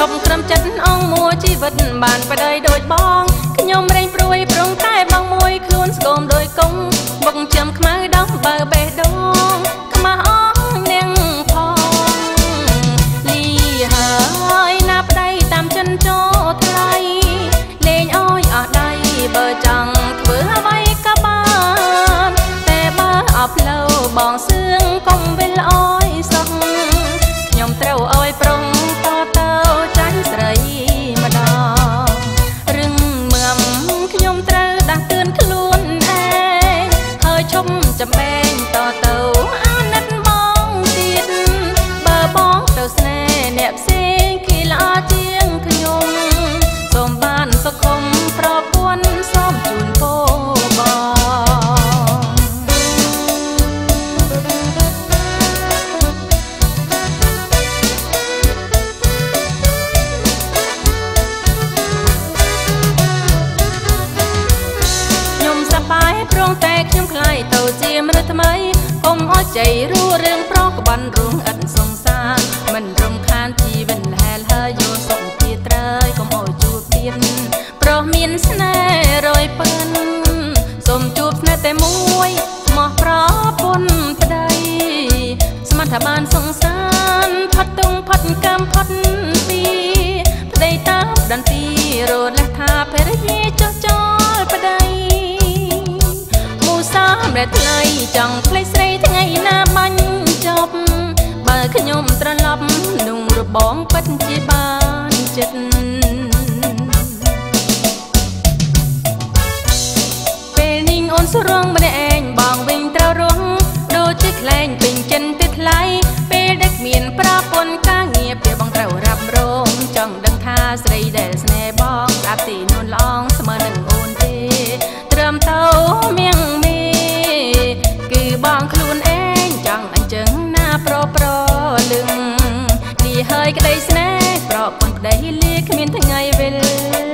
บក្រំចិត្តអងមួជីវិតបានបដិដូចបងខ្ញុំរែងព្រួយប្រងតែបងមួយខ្លួនស្គមដោយកុងបុកចាំខ្មៅដោះបើបេះដូងខ្មាស់អងនាងផងលីហើយណាប្តីតាមចិនចូលថ្លៃលេងអើយអស់ដៃបើចង់ធ្វើអ្វីក៏បានតែបើអបលោបងសឿងកុំវិលអើយសោះខ្ញុំត្រូវអើយប្រុងតទៅចាញ់ស្រីម្ដងរឹងមឹមខ្ញុំត្រូវដាស់តឿនខ្លួនឯងហើយឈប់ចំបែងតទៅអាណិតបងទៀតបើបងទៅស្នេហ៍អ្នកផ្សេងគេល្អជាងខ្ញុំសូមបានសុខុមប្រពន្ធសូមជូនពរបងព្រោះតែខ្ញុំខ្លាយទៅជាមនុស្សថ្មីកុំអោយใจរួរឿងប្រុសក្បន់រួងឥតសង្សារមិនរំខានជីវិតលហែលហើយយកសុខភាពត្រើយកុំអោយជួបទៀតប្រុសមានស្នេហ៍រយពឹនសូមជួបស្នេហ៍តែមួយស្មោះប្រពន្ធប្តីស្មានថាបានសង្សារផាត់ទុងផាត់កម្មផាត់ពីប្តីតាមដន្ទីរត់លះថាភរិយាចុះចោលប្តីសម្រាប់ថ្ងៃចង់ផ្លេចស្រីថ្ងៃណាបាញ់ចប់បើខ្ញុំត្រឡប់นุ่งរបងពិតជាបានចិត្តពេលនេះអូនស្រងម្នាក់ឯងបងវិញត្រូវរស់ដូចជាខ្លែងពេញចិនទៅថ្លៃពេលដែលគ្មានប្រពន្ធការងារពេលបងត្រូវរ៉ាប់រងចង់ដឹងថាស្រីដែលស្នេហ៍បងស្អាតទីនួនឡងស្មើនឹងអូនទេត្រឹមទៅមៀងបងខ្លួនឯងចង់អញ្ចឹងណាប្រលឹងនេះហើយក្តីស្នេហ៍ប្រពន្ធប្តីលាគ្មានថ្ងៃវិល